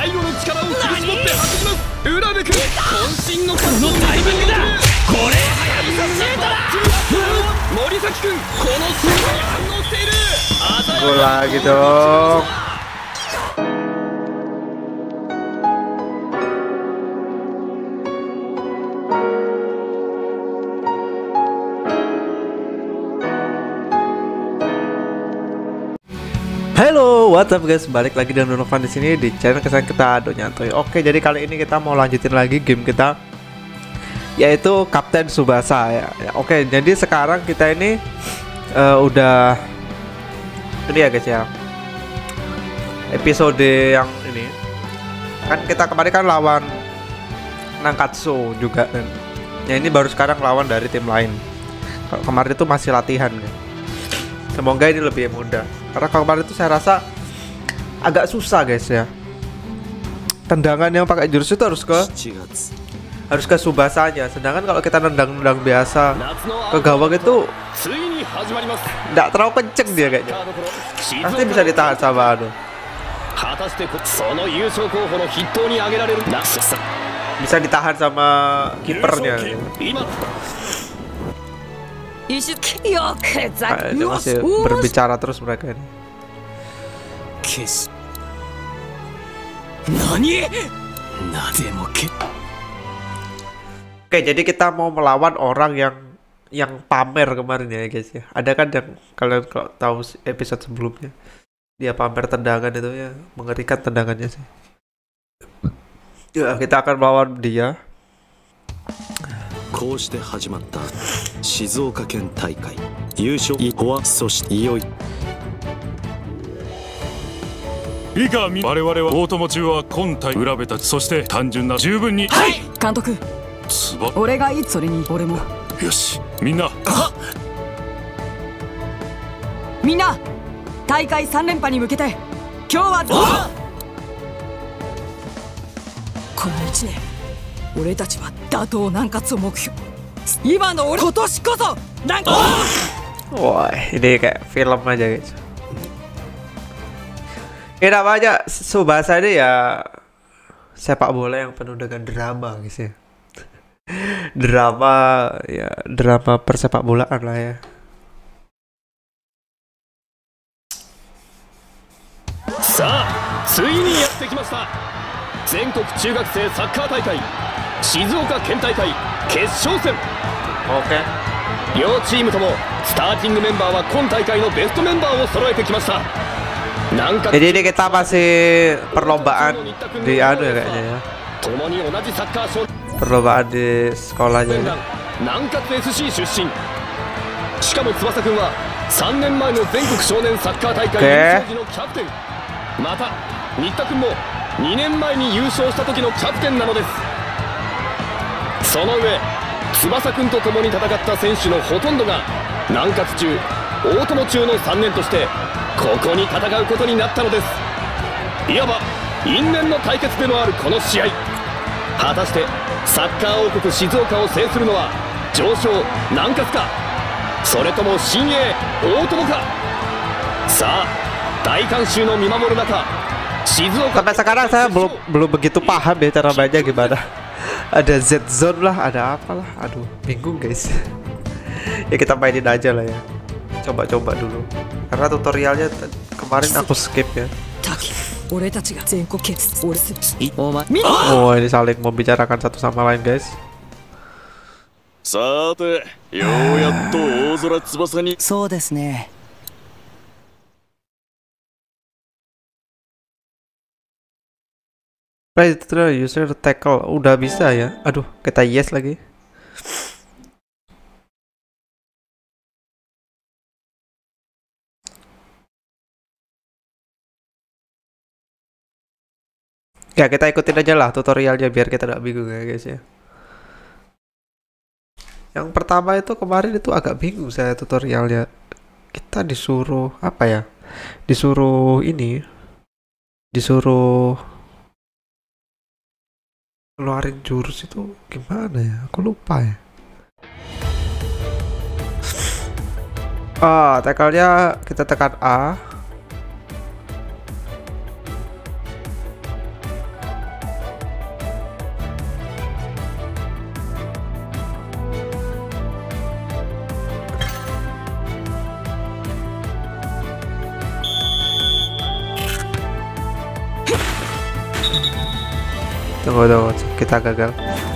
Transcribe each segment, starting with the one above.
最後の力を振り絞って運びます。浦部君、渾身のこのタイミングだ。これはやぶさシュートだ。森崎君、このシュートに反応している。 Gol lagi dong. Halo, what's up guys? Balik lagi dengan Donovan di sini di channel kesayangan kita, Ado Nyantoy. Oke, jadi kali ini kita mau lanjutin lagi game kita, yaitu Kapten Tsubasa ya. Oke, jadi sekarang kita ini udah ini ya guys ya, episode yang ini kan kita kemarin kan lawan Nankatsu juga kan. Ya ini baru sekarang lawan dari tim lain. Kalau kemarin itu masih latihan ya. Semoga ini lebih mudah. Karena kalau kemarin itu saya rasa agak susah guys ya. Tendangan yang pakai jurus itu harus ke Tsubasanya. Sedangkan kalau kita nendang biasa ke gawang itu nggak terlalu kenceng dia kayaknya. Pasti bisa ditahan sama Ado. Bisa ditahan sama kipernya. Masih berbicara terus mereka ini. Oke, jadi kita mau melawan orang yang pamer kemarin ya guys ya. Ada kan yang kalian kalau tahu episode sebelumnya, dia pamer tendangan itu ya, mengerikan tendangannya sih. Ya, kita akan melawan dia. こうして始まった静岡県大会優勝はそしていよいいいか我々は大友中は今大裏べたちそして単純な十分にはい監督つば俺がいいそれに俺もよしみんなみんな大会3連覇に向けて今日はこの1年俺たちは打倒南葛を目標今の俺今年こそ南葛 Wah, ini kayak film aja guys. Ini namanya Tsubasa ini ya sepak bola yang penuh dengan drama guys ya. Drama persepak bolaan lah ya. Sa, ついにやってきました。全国中学生サッカー大会静岡県大会決勝戦。 Oke. 両チームともスターティングメンバーは今大会のベストメンバーを揃えてきました。 Jadi ini kita masih perlombaan di anu ya kayaknya ya. Perlombaan di sekolahnya. 南葛 FC 出身。しかも翼くんは3年前の全国少年サッカー大会優勝時のキャプテン。また新田くんも2年前に優勝した時のキャプテンなのです。その上翼くんと共に戦った選手のほとんどが南葛中大友中の3年としてここに戦うことになったのです。いわば因縁の対決でのあるこの試合、果たしてサッカー王国静岡を制するのは常勝南葛か、それとも新鋭大友か。さあ大観衆の見守る中、 Sampai sekarang saya belum begitu paham ya cara mainnya gimana. Ada Z zone lah, ada apalah. Aduh, bingung guys. Ya kita mainin aja lah ya. Coba-coba dulu. Karena tutorialnya kemarin aku skip ya. Oh, ini saling membicarakan satu sama lain guys. さてようやっと大空翼にそうですね Play tutorial user tackle udah bisa ya. Aduh, kita yes lagi. Ya kita ikutin aja lah tutorialnya biar kita tidak bingung ya guys ya. Yang pertama itu kemarin itu agak bingung saya tutorialnya. Kita disuruh apa ya? Disuruh ini. Disuruh keluarin jurus itu gimana ya? Aku lupa ya. Tackle-nya kita tekan A. Tunggu, kita gagal.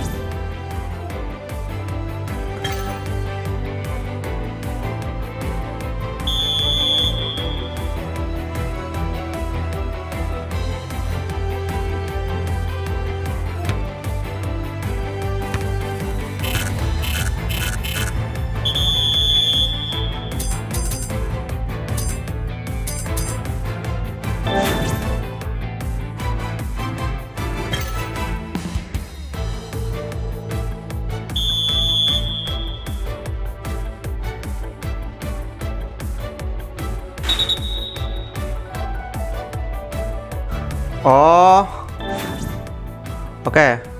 Oh, oke.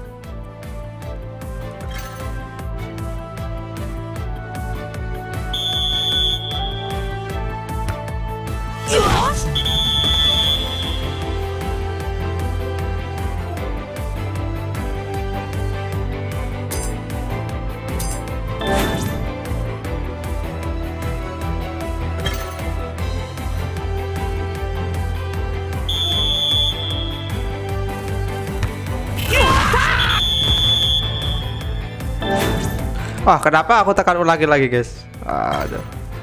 Wah, kenapa aku tekan ulangi lagi, guys? Aduh.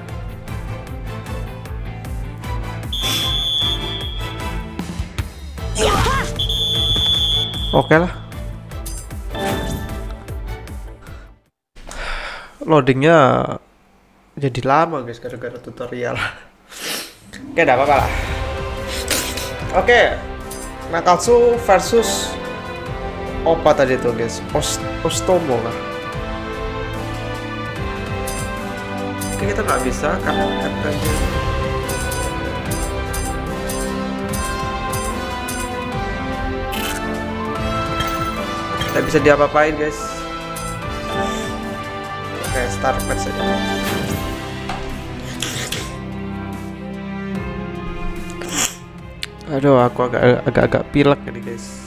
Oke lah. Loadingnya jadi lama, guys, gara-gara tutorial. Oke, enggak apa-apa lah. Oke. Nakatsu versus apa tadi tuh, guys? Ostomo lah. Oke, kita nggak bisa karena katanya nggak bisa diapa-apain, guys. Oke, start match saja. Aduh, aku agak pilek ini, guys.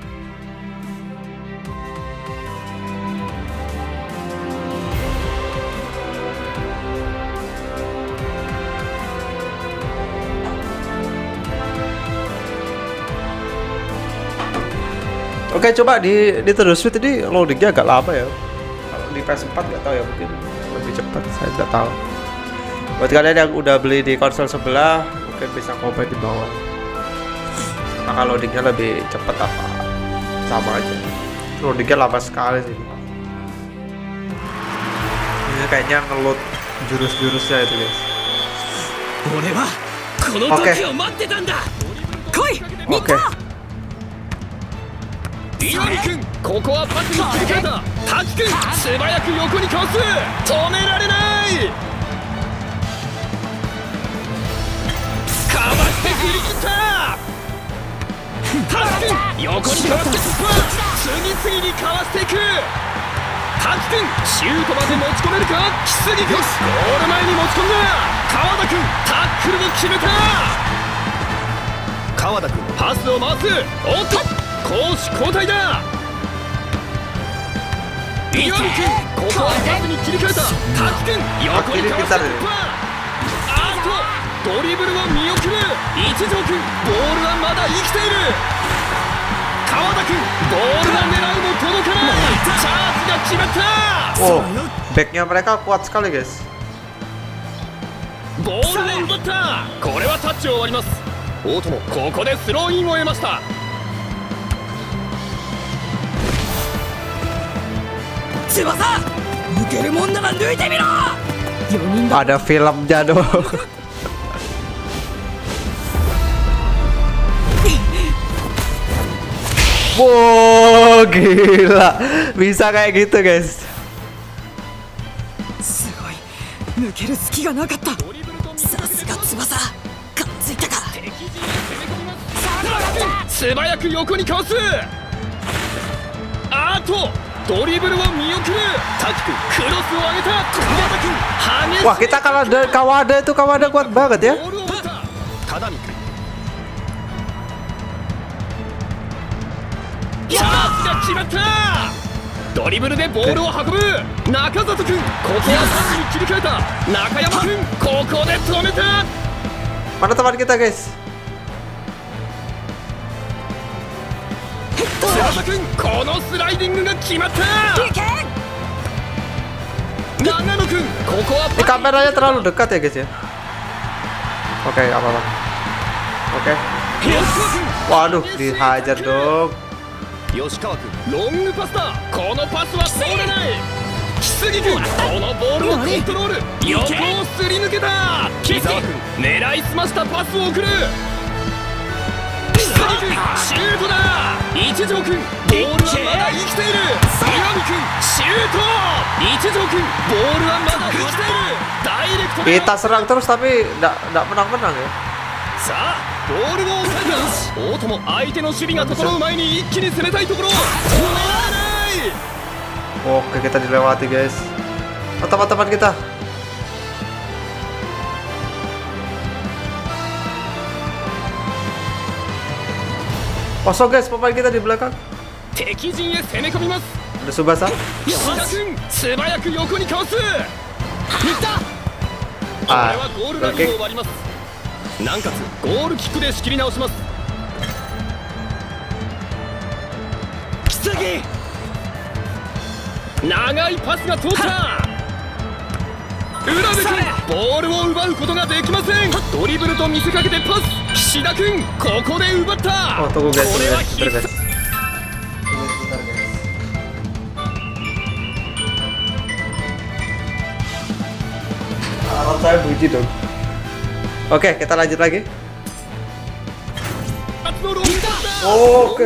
Oke, coba di Nintendo Switch ini loadingnya agak lama ya. Kalau di PS4 nggak tahu ya, mungkin lebih cepat, saya nggak tahu. Buat kalian yang udah beli di konsol sebelah, mungkin bisa komen di bawah. Apakah loadingnya lebih cepat apa sama aja? Loadingnya lama sekali sih. Ini kayaknya ngeload jurus-jurusnya itu, guys. Oke. 岩見君、ここはパスに切り替えた。滝君、素早く横にかわす。止められない。かわして振り切った。滝君、横にかわして突破。次々にかわしていく。滝君、シュートまで持ち込めるか。木杉君、ゴール前に持ち込んだ。川田君、タックルを決めた。川田君、パスを回す。おっと、攻守交代だ。岩見君、ここはパスに切り替えた。滝君、横にかわして突破。あっと、ドリブルを見送る。一条君、ボールはまだ生きている。川田君、ボールは狙うも届かない。チャージが決まった。 Oh, backnya mereka kuat sekali, guys. ボールを奪った。これはタッチを割ります。大友、ここでスローインを得ました。 翼、抜けるもんなら抜いてみろ。4人だ。 Ada filmnya dong. Wow, gila. Bisa kayak gitu, guys. すごい。抜ける隙がなかった。さすが翼、感づいたか。 素早く横にかわす。あとドリブルを見送る。滝君、クロスを上げた。川田君、激しい。 Wah, kita kalah dari Kawada itu. Kawada kuat banget ya. ボールを奪った。只見君、チャージが決まった。ドリブルでボールを運ぶ。中里君、ここはパスに切り替えた。中山君、ここで止めた。 Mana teman kita, guys? 素晴ら翼くんこのスライディングが決まった。長野くんここは Ini kameranya terlalu dekat ya guys ya. Oke, apa-apa. Oke. Waduh, dihajar dong. 吉川くんロングパスだ。このパスは通れない。木杉くんこのボールをコントロール。横をすり抜けた。木澤くん狙いすましたパスを送る。木杉くんシュートだ。一条くんボールはまだ生きている。岩見くんシュート。一条くんボールはまだ生きている。ダイレクトで Kita serang terus tapi enggak menang-menang ya. さあボールを抑えた。大友相手の守備が整う前に一気に攻めたいところ。止められない。 Oke, kita dilewati guys. Oh, teman-teman kita. Kosong guys, pemain kita di belakang. 敵陣へ攻め込みます。 Ada Subasa. 吉田君素早く横にかわす。いったこれはゴールラインを割ります。なおかつゴールキックで仕切り直します。木杉長いパスが通った。浦部君ボールを奪うことができません。ドリブルと見せかけてパス。岸田君ここで奪った。 Oh, tunggu guys. これは Bentar, 必 guys. 殺。 Arah saya bunyi dong. Oke, kita lanjut lagi. Oke.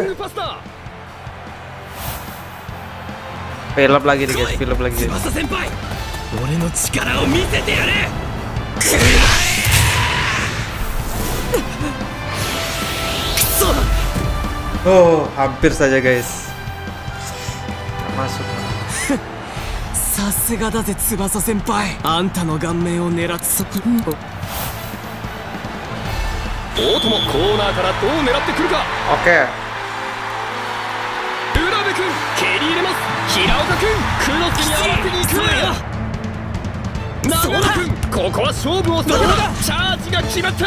Film lagi nih guys, film lagi guys. 俺の力を見せてやれ。 Oh, hampir saja guys. Masuk. さすがだぜ翼先輩。あんたの顔面を狙って。 大友コーナーからどう狙ってくるか。 Oke. 浦部君蹴り入れます。平岡君クロスに合わせに行く。長野君ここは勝負を避けた。チャージが決まった。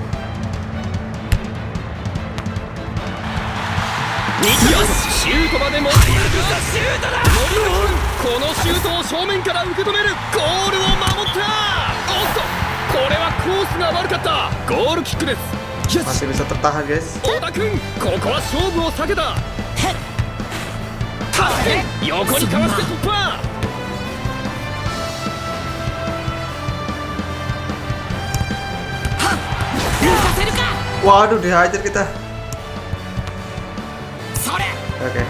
よしシュートまで持っていく。シュートだ。森本君このシュートを正面から受け止める。ゴールを守った。おっとこれはコースが悪かった。ゴールキックです。 Masih bisa tertahan guys. 小田君ここは勝負を避けた。横にかわして突破。 Waduh, dihajar kita. Oke.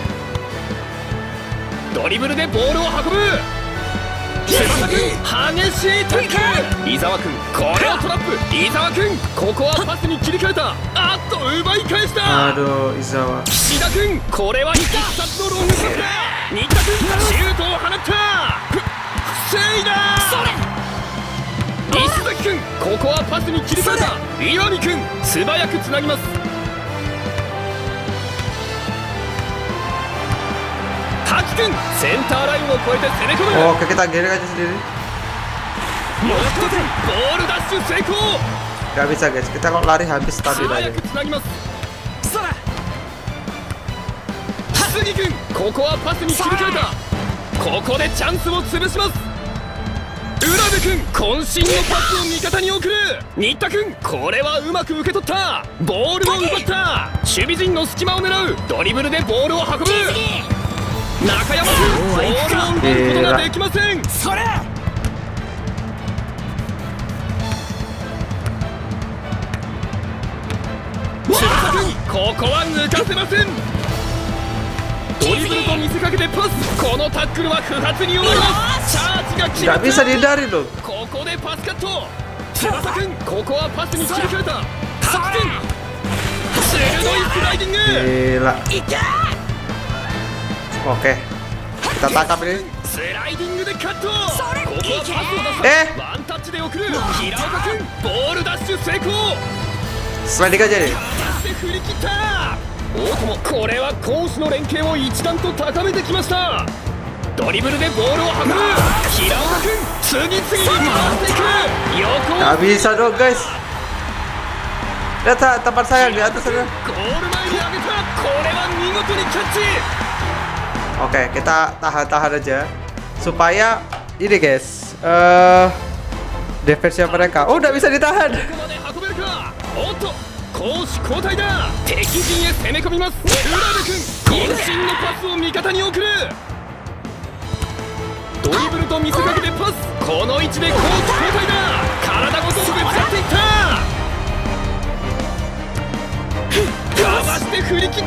ドリブルでボールを運ぶ。翼君激しいタックル。伊沢君これをトラップ。伊沢君ここはパスに切り替えた。あっと奪い返した。 Aduh, Izawa. 岸田君これは必殺のロングパスだ。新田君シュートを放った。防いだ。石崎君ここはパスに切り替えた。岩見君素早くつなぎます。滝君センターラインを越えて攻め込む。 Oke, kita gerak aja sendiri. もう一つボールダッシュ成功。 Gak bisa guys, kita kalau lari habis 素 stabil 早 aja. くつなぎます。木杉君ここはパスに切り替えた。ここでチャンスを潰します。 浦部君渾身のパスを味方に送る。新田君これはうまく受け取った。ボールを奪った。守備陣の隙間を狙う。ドリブルでボールを運ぶ。中山君ボールを奪うことができません。それ翼君ここは抜かせません。ドリブルと見せかけてパス。このタックルは不発に終わります。チャージが決ま Gak った。 bisa dihindari dong. ここでパスカット。翼君ここはパスに切り替えた。タックン鋭いスライディング。 Gila. Oke. Kita tangkap ini. スライディングでカット。ここはパスを出す。ワンタッチで送る。平岡君ボールダッシュ成功。 Sliding aja nih. そして振り切った。大友これは攻守の連携を一段と高めてきました。ドリブルでボールを運ぶ。平岡君次々に回っていく。横 Gak bisa dong guys. Lihat tempat saya di atas sana. ゴール前に上げた。これは見事にキャッチ。 Oke, kita tahan-tahan aja supaya ini guys, defense-nya mereka. Oh, udah bisa ditahan. ここまで運べるか。おっと攻守交代だ。敵陣へ攻め込みます。浦部君渾身のパスを味方に送る。ドリブルと見せかけてパス。この位置で攻守交代だ。体ごとぶつかっていった。かわして振り切った。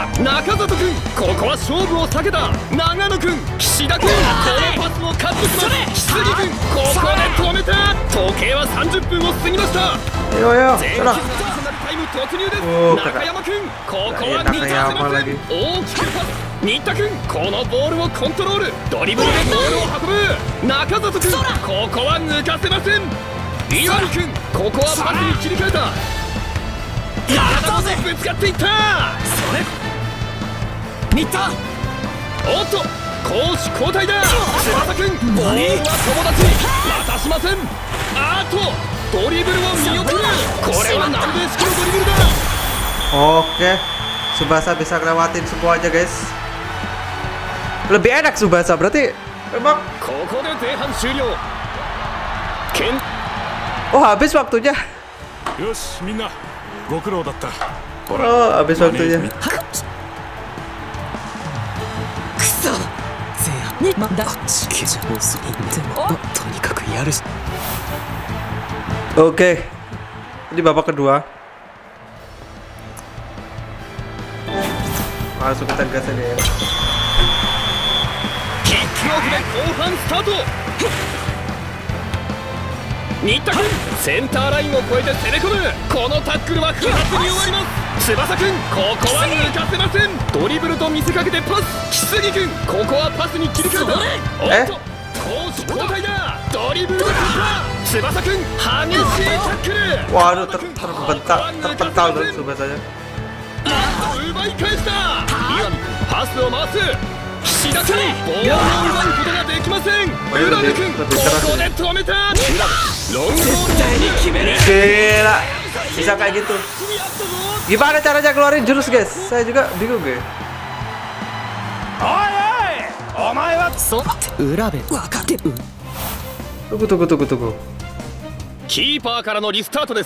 中里君ここは勝負を避けた。長野君岸田君このパスをカットします。木杉君ここで止めた。時計は30分を過ぎました。 Yo yo, 前期 sana. タイム突入です。 おー中山君ここは中山大きくパス。新田君このボールをコントロール。ドリブルでボールを運ぶ。中里君ここは抜かせません。岩見君ここはパスに切り替えた。体ごとぶつかっていった。それ新田おっと攻守交代だ。翼君ボールは友達渡しません。あとドリブルを見送る。これは南米式のドリブルだ。 Oke, Tsubasa bisa ngelewatin semuanya guys. Lebih enak Tsubasa berarti memang. ここで前半終了。ケン Oh, habis waktunya. よしみんなご苦労だった。 Oh, habis waktunya. くそ前半にだ地球じゃ多すぎでもとにかくやるし Oke, ini babak kedua. Langsung kita gas aja ya. キックオフで後半スタート。新田君センターラインを越えて攻め込む。このタックルは不発に終わります。翼君ここは抜かせません。ドリブルと見せかけてパス。木杉君ここはパスに切り替えた。おっと攻守交代だ。ドリブルで突破。翼君激しいタックル。 Waduh, terpental tuh Tsubasanya. 奪い返した。岩見君パスを回す。岸田君ボールを奪うことができません。浦部君ここで止めた。浦部ロングボールを決める。 Gila, bisa kayak gitu. Gimana caranya keluarin jurus guys? Saya juga bingung guys. お前はそう裏部分かってる Tunggu. キーパーからのリスタートです。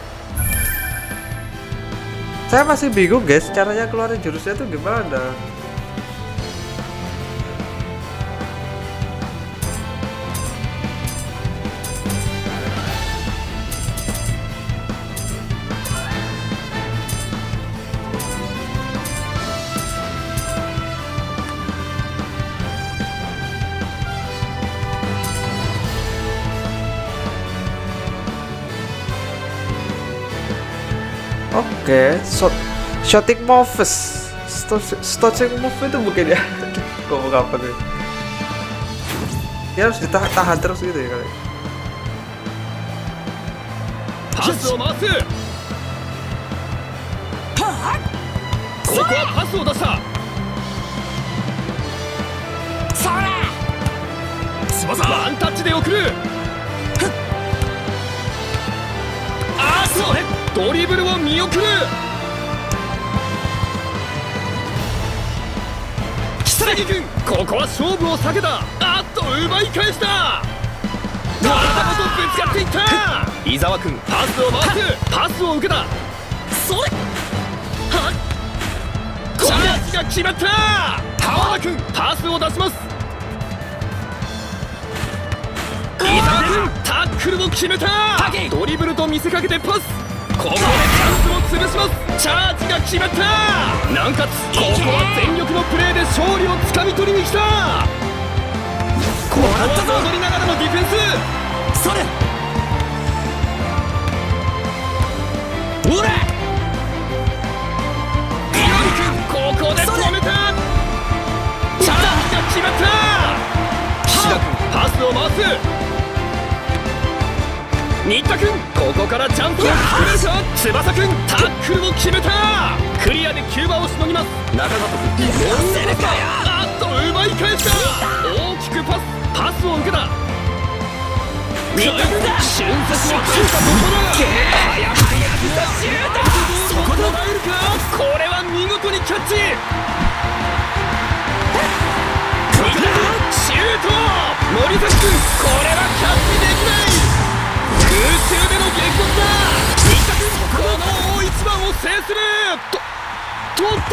Saya masih bingung guys, caranya keluarin jurusnya tuh gimana? Oke, shooting moves, stocking move itu mungkin ya. Ngomong apa tuh? Ya harus ditahan terus gitu ya kali. パスを回す。ここはパスを出した。ワンタッチで送る。あーっとドリブルを見送る。木杉君ここは勝負を避けた。あっと奪い返した。体ごとぶつかっていった。伊沢君パスを回す。パスを受けた。それはっチャージが決まった。川田君パスを出します。伊沢君タックルを決めた。ドリブルと見せかけてパス。ここでチャンスを潰します。チャージが決まった。なおかつここは全力のプレーで勝利をつかみ取りに来た。ここは戻りながらのディフェンス。それおれ岩見君ここで止めた。チャージが決まった。岸田君パスを回す。新田君ここからチャンスを作れるか。翼君タックルを決めた。クリアでキューバをしのぎます。中里君あっと奪い返した。大きくパスを受けた。新田君瞬殺を切ったところ。そこで捉えるか。これは見事に決キャッチ。シュート。森崎君、これはキャッチできない。空中での激突だ。新田君、この大一番を制する。取った。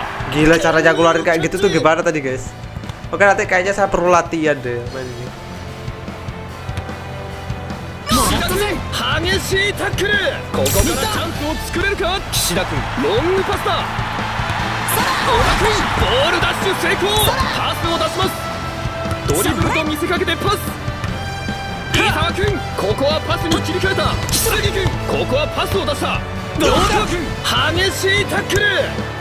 Gila caranya keluarin kayak gitu tuh gimana tadi guys? Oke, nanti kayaknya saya perlu latihan deh main ini. 激しいタックル。ここからチャンスを作れるか。岸田君、ロングパスだ。小田君、ボールダッシュ成功。パスを出します。ドリブルと見せかけてパス。伊沢君、ここはパスに切り替えた。杉君、ここはパスを出した。堂田君、激しいタックル。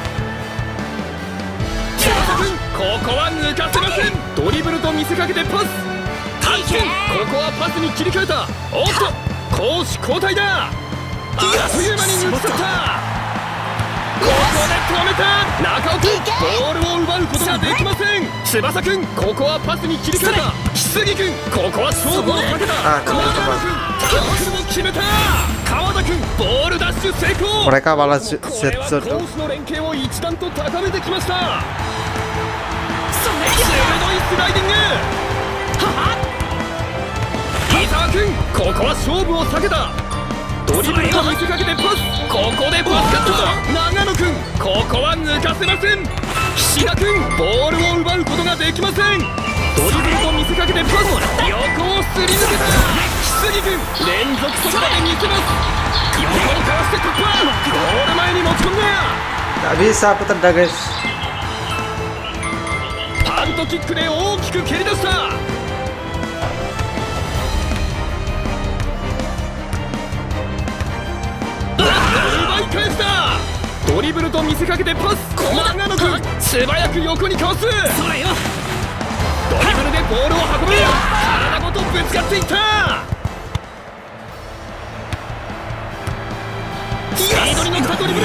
千葉君、ここは抜かせません。ドリブルと見せかけてパス。タッ君、ここはパスに切り替えた。おっと、攻守交代だ。あっという間に抜き去った。ここで止めた。中尾君、ボールを奪うことができません。翼君、ここはパスに切り替えた。杉君、ここは勝負をかけた。川田君、タックルを決めた。川田君、ボールダッシュ成功。 Mereka malah これは攻守の連携を一段と高めてきました。鋭いスライディング。伊沢君、ここは勝負を避けた。ドリブルを見せかけてパス。ここでパスカット。長野君、ここは抜かせません。岸田君、ボールを奪うことができません。ドリブルと見せかけてパス。横をすり抜けた。杉君、連続速打で見せます。横をかわして突破。ゴール前に持ち込んだ。 Nggak bisa aku tendang guys. パントキックで大きく蹴り出した。奪い返した。ドリブルと見せかけてパス。長野君、素早く横にかわす。ドリブルでボールを運ぶ。体ごとぶつかっていった。スピードに乗ったドリブル。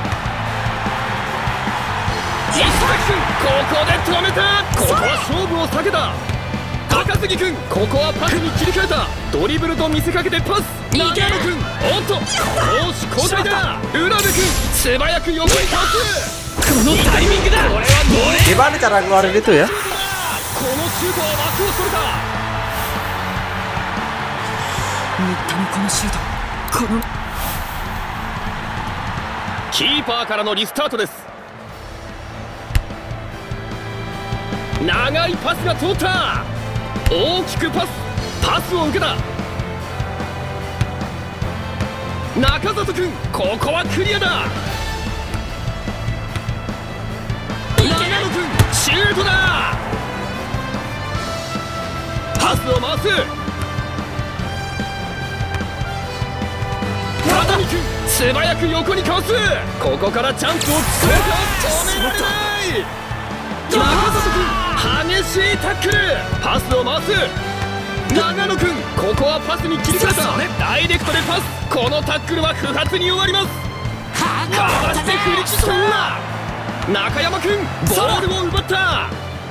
石崎君、ここで止めた。ここは勝負を避けた。高杉君、ここはパスに切り替えた。ドリブルと見せかけてパス。長野君、おっと、攻守交代だ。浦部君、素早く横にかわす。このタイミングだ。これはノレ。 Gimana cara ngeluarin itu ya? このシュートは枠をそれた。 新田のこのシュート、このキーパーからのリスタートです。長いパスが通った。大きくパスを受けた。中里君、ここはクリアだ。長野君、シュートだ。パスを回す。片見君、素早く横にかわす。ここからチャンスを作れるか。止められない。中里君、激しいタックル。パスを回す。長野君、ここはパスに切り替えた。ダイレクトでパス。このタックルは不発に終わります。かわして振り切った。中山君、ボールを奪った。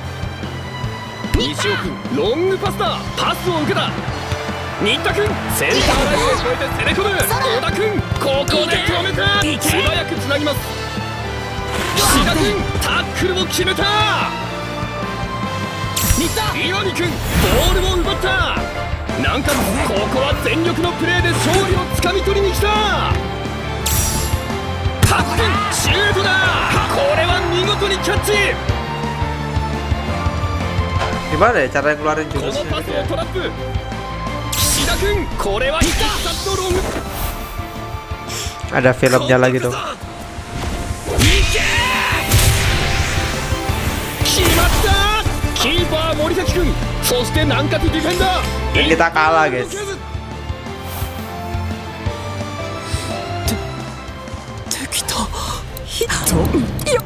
西尾君、ロングパスだ。パスを受けた。新田君、センターラインを越えて攻め込む。小田君、ここで止めた。素早くつなぎます。岸田君、タックルを決めた。岩見君、ボールを奪った。南海、ここは全力のプレーで勝利をつかみ取りに来た。タックル、シュートだ。これは見事にキャッチ。 Gimana ya cara ngeluarin この jurusnya パス gitu を ya? トラップ。岸田君、これは必殺のロング。 Ada filmnya lagi dong. 決まった。キーパー森崎君、そして南葛ディフェンダー。 Dan kita kalah guys. 敵とヒット。いや、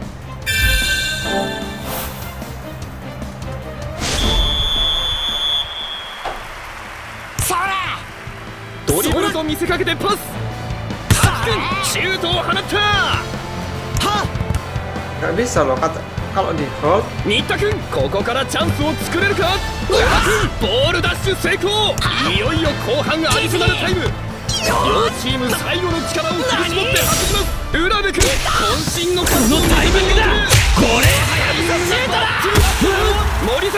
ドリブルと見せかけてパス。タックン、シュートを放った。 Nggak bisa loh kata kalau di hold. 新田君、ここからチャンスを作れるか。小田君、ボールダッシュ成功。いよいよ後半アディショナルタイム。両チーム最後の力を振り絞って走ります。浦部君、渾身のこのタイミングだ。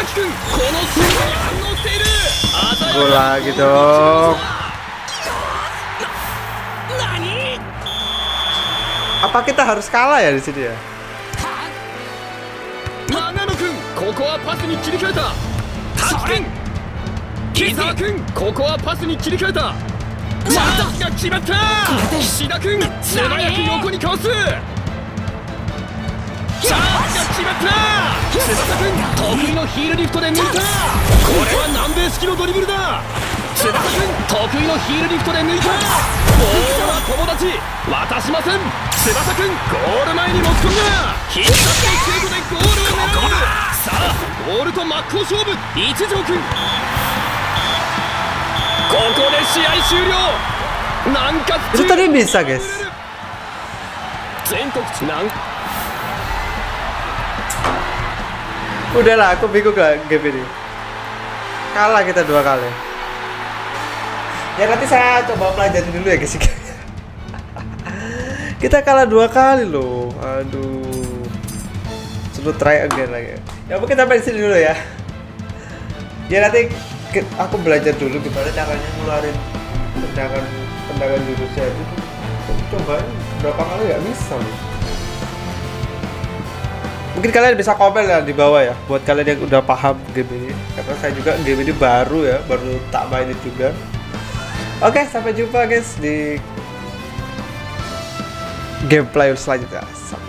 木君このスーパーに反応している。 Gol lagi dong. Apa kita harus kalah ya di sini ya? 長野君ここはパスに切り替えた。滝君木澤君ここはパスに切り替えた。チャンスが決まった。岸田君素早く横にかわす。チャンスが決まった。翼君得意のヒールリフトで抜いた。これは南米式のドリブルだ。翼君得意のヒールリフトで抜いた。ボールは友達渡しません。翼君ゴール前に持ち込んだ。必殺のシュートでゴールを狙う。さあボールと真っ向勝負。一条君ここで試合終了。南葛 Itu tadi bisa guys. 全国南 Udahlah, aku bingung gak game ini. Kalah kita 2 kali. Ya nanti saya coba pelajarin dulu ya guys. Kita kalah 2 kali loh. Aduh. Suruh try again lagi. Ya mungkin sampai di sini dulu ya. Ya nanti aku belajar dulu gimana caranya ngeluarin tendangan jurusnya itu. Coba berapa kali nggak bisa loh. Mungkin kalian bisa komen ya di bawah ya buat kalian yang udah paham game ini, karena saya juga game ini baru ya, baru tak mainin juga. Oke, sampai jumpa guys di gameplay selanjutnya. Sampai